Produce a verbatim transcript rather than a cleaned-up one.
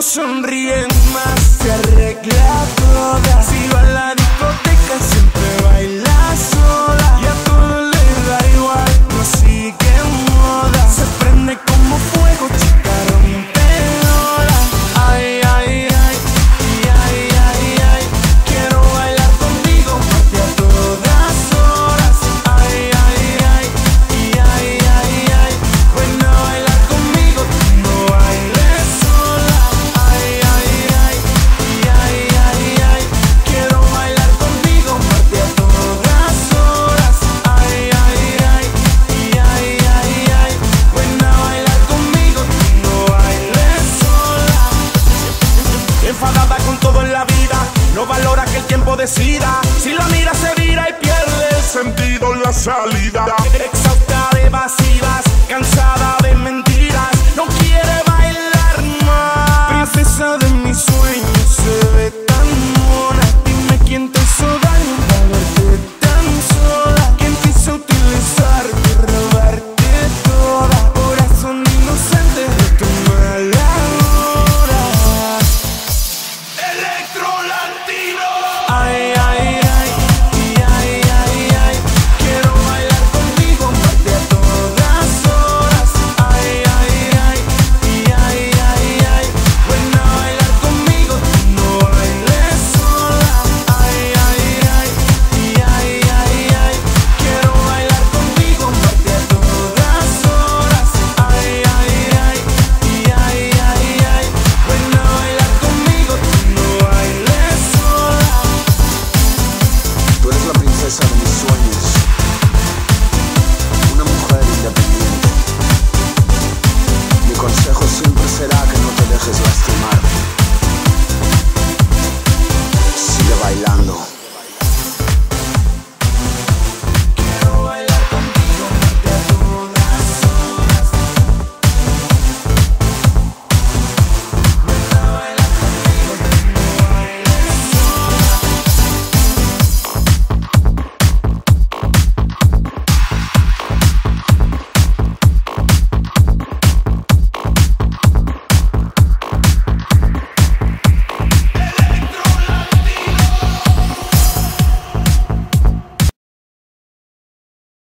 sonríe más, se arregla toda. Si va a la discoteca siempre baila sola. Y a todo le da igual, no sigue moda. Se prende como fuego, chica rompedora. Ay, ay, ay, y ay, ay, ay. Quiero bailar contigo más de a todas horas. Ay, ay, ay, y ay, ay, ay. Ven a bailar conmigo, tú no bailes sola. Ay, ay, ay, y ay, ay, ay. Quiero bailar contigo más de a todas horas. Ay, ay, ay, y ay, ay, ay. Ven a bailar conmigo, tú no bailes sola. Enfadada con todo en la vida, no valora que el tiempo decida. Si la mira se vira y pierde el sentido en la salida. Exhausta de evasivas, cansada de mentiras, no quiere bailar más. Princesa de mis sueños, se ve tan mona. Dime quién te hizo daño para verte tan sola. Quién te hizo utilizarte, robarte toda. Corazón inocente de tu mala hora. Electro Latino. Ay,